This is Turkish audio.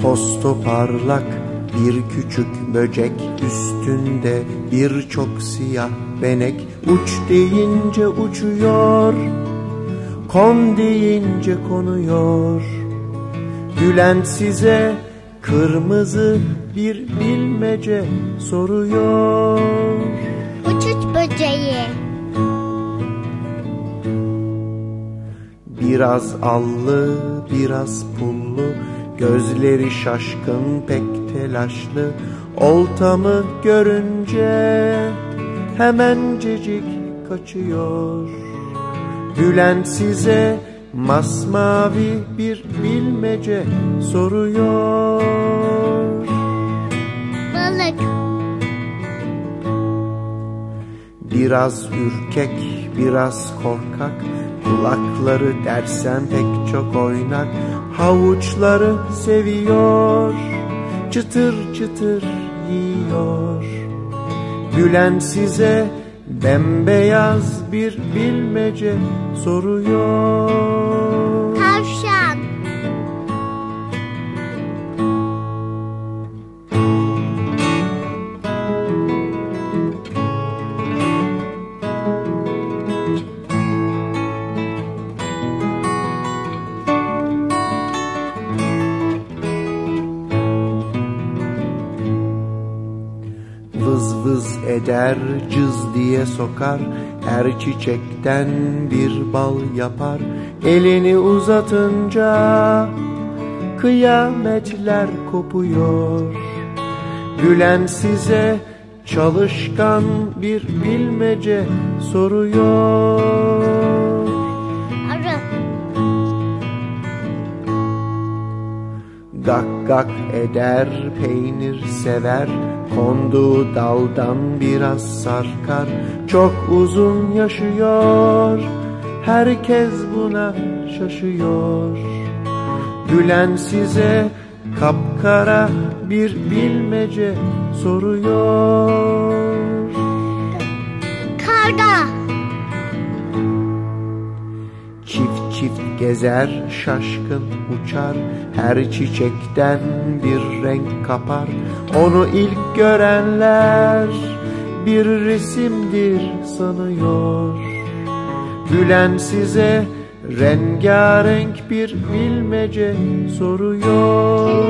Tostu parlak bir küçük böcek, üstünde birçok siyah benek. Uç deyince uçuyor, kon deyince konuyor. Bülent size kırmızı bir bilmece soruyor. Uçuş böceği. Biraz allı, biraz pullu, gözleri şaşkın pek telaşlı. Oltamı görünce hemencecik kaçıyor. Bülent size masmavi bir bilmece soruyor. Balık. Biraz ürkek, biraz korkak, kulakları dersen pek çok oynak. Havuçları seviyor, çıtır çıtır yiyor. Bülent size bembeyaz bir bilmece soruyor. Tavşan. Vız vız eder, cız diye sokar, her çiçekten bir bal yapar. Elini uzatınca kıyametler kopuyor. Bülent size çalışkan bir bilmece soruyor. Arı. Gak gak eder, peynir sever, konduğu daldan biraz sarkar. Çok uzun yaşıyor, herkes buna şaşıyor. Bülent size kapkara bir bilmece soruyor. Karga. Çift çift gezer, şaşkın uçar, her çiçekten bir renk kapar. Onu ilk görenler bir resimdir sanıyor. Bülent size rengarenk bir bilmece soruyor.